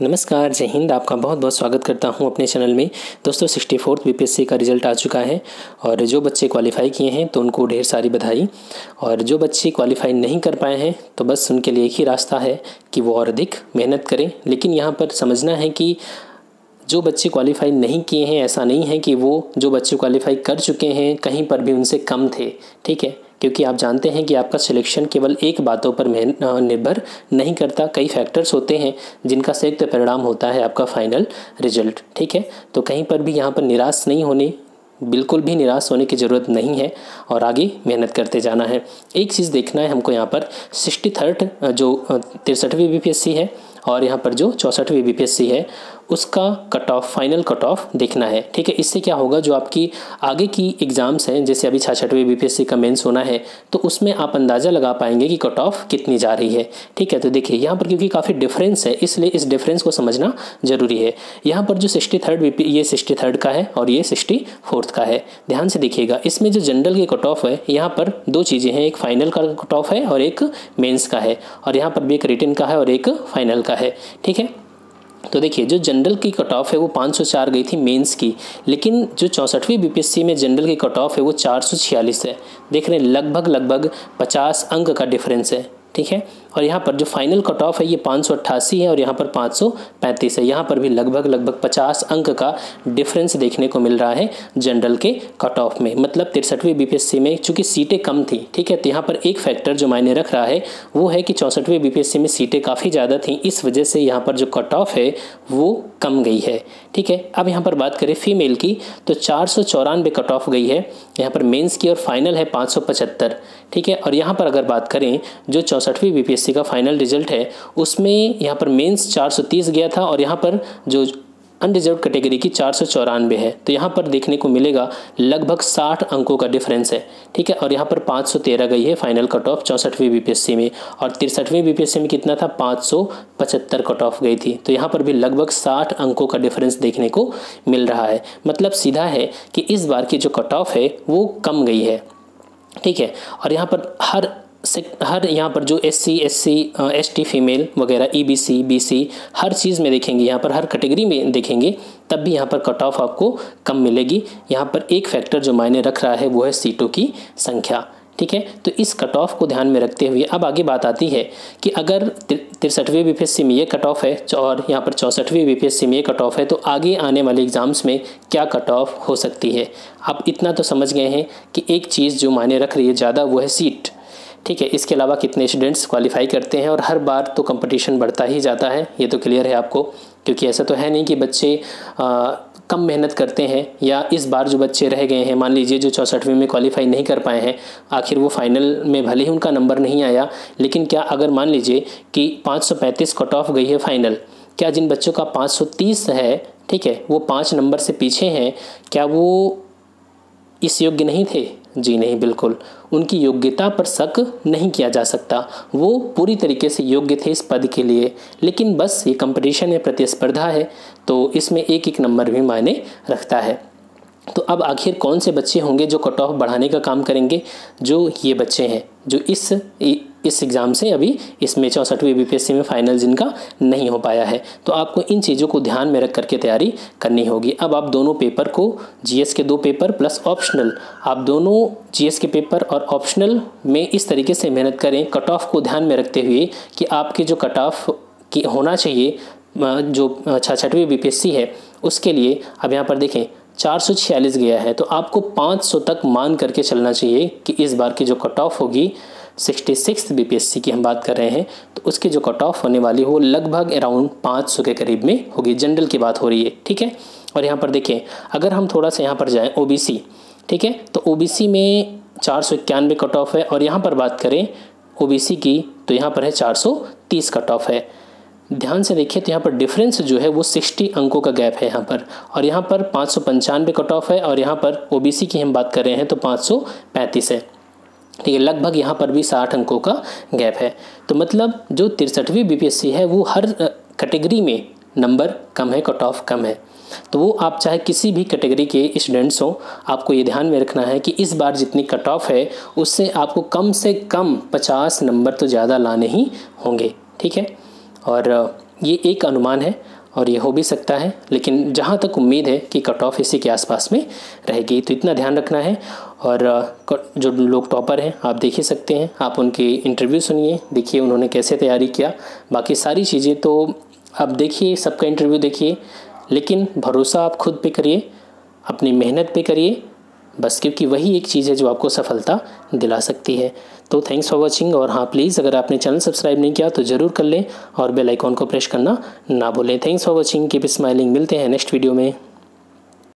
नमस्कार, जय हिंद। आपका बहुत बहुत स्वागत करता हूं अपने चैनल में। दोस्तों 64th बीपीएससी का रिज़ल्ट आ चुका है और जो बच्चे क्वालिफाई किए हैं तो उनको ढेर सारी बधाई, और जो बच्चे क्वालिफाई नहीं कर पाए हैं तो बस उनके लिए एक ही रास्ता है कि वो और अधिक मेहनत करें। लेकिन यहाँ पर समझना है कि जो बच्चे क्वालिफाई नहीं किए हैं, ऐसा नहीं है कि वो जो बच्चे क्वालिफाई कर चुके हैं कहीं पर भी उनसे कम थे, ठीक है। क्योंकि आप जानते हैं कि आपका सिलेक्शन केवल एक बातों पर निर्भर नहीं करता, कई फैक्टर्स होते हैं जिनका संयुक्त परिणाम होता है आपका फाइनल रिजल्ट, ठीक है। तो कहीं पर भी यहाँ पर निराश नहीं होने, बिल्कुल भी निराश होने की ज़रूरत नहीं है और आगे मेहनत करते जाना है। एक चीज़ देखना है हमको, यहाँ पर 63 जो 63वीं बीपीएससी है और यहाँ पर जो 64वीं बीपीएससी है उसका cut off, final cut off देखना है, ठीक है। इससे क्या होगा, जो आपकी आगे की एग्ज़ाम्स हैं, जैसे अभी 66वीं बीपीएससी का मेंस होना है, तो उसमें आप अंदाज़ा लगा पाएंगे कि कट ऑफ कितनी जा रही है, ठीक है। तो देखिए यहाँ पर क्योंकि काफ़ी डिफरेंस है, इसलिए इस डिफरेंस को समझना ज़रूरी है। यहाँ पर जो 63 ये 63 का है और ये 64 का है। ध्यान से देखिएगा, इसमें जो जनरल की कट ऑफ है, यहाँ पर दो चीज़ें हैं, एक फाइनल का कट ऑफ है और एक मेंस का है, और यहाँ पर भी एक रिटन का है और एक फाइनल का है, ठीक है। तो देखिए जो जनरल की कट ऑफ है वो 504 गई थी मेंस की, लेकिन जो 64वीं बीपीएससी में जनरल की कट ऑफ है वो 446 है। देख रहे हैं, लगभग 50 अंक का डिफरेंस है, ठीक है। और यहाँ पर जो फाइनल कट ऑफ है ये 588 है और यहाँ पर 535 है। यहाँ पर भी लगभग 50 अंक का डिफरेंस देखने को मिल रहा है जनरल के कट ऑफ में। मतलब 63वीं बीपीएससी में चूंकि सीटें कम थी, ठीक है, तो यहाँ पर एक फैक्टर जो मायने रख रहा है वो है कि 64वीं बीपीएससी में सीटें काफ़ी ज़्यादा थी, इस वजह से यहाँ पर जो कट ऑफ है वो कम गई है, ठीक है। अब यहाँ पर बात करें फीमेल की तो 494 कट ऑफ गई है यहाँ पर मेंस की, और फाइनल है 575, ठीक है। और यहाँ पर अगर बात करें जो 64वीं बीपीएससी का फाइनल रिजल्ट है उसमें यहाँ पर मेंस 430 गया था और यहाँ पर जो अनरिजर्व कैटेगरी की 494 है। तो यहाँ पर देखने को मिलेगा लगभग 60 अंकों का डिफरेंस है, ठीक है। और यहाँ पर 513 गई है फाइनल कट ऑफ 64वीं बीपीएससी में, और 63वीं बीपीएससी में कितना था, 575 कट ऑफ गई थी। तो यहाँ पर भी लगभग 60 अंकों का डिफरेंस देखने को मिल रहा है। मतलब सीधा है कि इस बार की जो कट ऑफ है वो कम गई है, ठीक है। और यहाँ पर हर यहाँ पर जो SC SC ST फीमेल वगैरह EBC BC हर चीज़ में देखेंगे, यहाँ पर हर कैटेगरी में देखेंगे, तब भी यहाँ पर कट ऑफ आपको कम मिलेगी। यहाँ पर एक फैक्टर जो मायने रख रहा है वो है सीटों की संख्या, ठीक है। तो इस कट ऑफ को ध्यान में रखते हुए अब आगे बात आती है कि अगर 63वीं बीपीएससी में ये कट ऑफ है और यहाँ पर 64वीं बीपीएससी में ये कट ऑफ है, तो आगे आने वाले एग्जाम्स में क्या कट ऑफ हो सकती है। आप इतना तो समझ गए हैं कि एक चीज़ जो मायने रख रही है ज़्यादा वो है सीट, ठीक है। इसके अलावा कितने स्टूडेंट्स क्वालिफाई करते हैं, और हर बार तो कंपटीशन बढ़ता ही जाता है, ये तो क्लियर है आपको। क्योंकि ऐसा तो है नहीं कि बच्चे कम मेहनत करते हैं, या इस बार जो बच्चे रह गए हैं, मान लीजिए जो 64वीं में क्वालिफाई नहीं कर पाए हैं, आखिर वो फाइनल में भले ही उनका नंबर नहीं आया, लेकिन क्या अगर मान लीजिए कि 535 कट ऑफ गई है फाइनल, क्या जिन बच्चों का 530 है, ठीक है, वो 5 नंबर से पीछे हैं, क्या वो इस योग्य नहीं थे? जी नहीं, बिल्कुल। उनकी योग्यता पर शक नहीं किया जा सकता, वो पूरी तरीके से योग्य थे इस पद के लिए, लेकिन बस ये कंपटीशन है, प्रतिस्पर्धा है, तो इसमें एक एक नंबर भी मायने रखता है। तो अब आखिर कौन से बच्चे होंगे जो कट ऑफ बढ़ाने का काम करेंगे? जो ये बच्चे हैं जो इस एग्ज़ाम से अभी इसमें 64वीं बीपीएससी में फाइनल जिनका नहीं हो पाया है, तो आपको इन चीज़ों को ध्यान में रख करके तैयारी करनी होगी। अब आप दोनों पेपर को, जीएस के 2 पेपर प्लस ऑप्शनल, आप दोनों जीएस के पेपर और ऑप्शनल में इस तरीके से मेहनत करें, कट ऑफ को ध्यान में रखते हुए कि आपके जो कट ऑफ की होना चाहिए जो 66वीं बीपीएससी है उसके लिए। अब यहाँ पर देखें 446 गया है, तो आपको 500 तक मान करके चलना चाहिए कि इस बार की जो कट ऑफ होगी 66 बीपीएससी की हम बात कर रहे हैं, तो उसकी जो कट ऑफ होने वाली हो लगभग अराउंड 500 के करीब में होगी। जनरल की बात हो रही है, ठीक है। और यहाँ पर देखें, अगर हम थोड़ा सा यहाँ पर जाएं OBC, ठीक है, तो OBC में 491 कट ऑफ है, और यहाँ पर बात करें OBC की तो यहाँ पर है 430 कट ऑफ है। ध्यान से देखिए तो यहाँ पर डिफरेंस जो है वो 60 अंकों का गैप है यहाँ पर, और यहाँ पर 595 कट ऑफ है, और यहाँ पर OBC की हम बात कर रहे हैं तो 535 है, ठीक है। लगभग यहाँ पर भी 60 अंकों का गैप है। तो मतलब जो 63वीं बीपीएससी है वो हर कैटेगरी में नंबर कम है, कट ऑफ कम है। तो वो आप चाहे किसी भी कैटेगरी के स्टूडेंट्स हो, आपको ये ध्यान में रखना है कि इस बार जितनी कट ऑफ है उससे आपको कम से कम 50 नंबर तो ज़्यादा लाने ही होंगे, ठीक है। और ये एक अनुमान है और ये हो भी सकता है, लेकिन जहाँ तक उम्मीद है कि कट ऑफ इसी के आसपास में रहेगी। तो इतना ध्यान रखना है। और जो लोग टॉपर हैं आप देख ही सकते हैं, आप उनके इंटरव्यू सुनिए, देखिए उन्होंने कैसे तैयारी किया। बाकी सारी चीज़ें तो आप देखिए, सबका इंटरव्यू देखिए, लेकिन भरोसा आप खुद पे करिए, अपनी मेहनत पे करिए बस, क्योंकि वही एक चीज़ है जो आपको सफलता दिला सकती है। तो थैंक्स फॉर वॉचिंग। और हाँ, प्लीज़ अगर आपने चैनल सब्सक्राइब नहीं किया तो ज़रूर कर लें और बेल आइकॉन को प्रेस करना ना भूलें। Thanks for watching, keep smiling. मिलते हैं नेक्स्ट वीडियो में।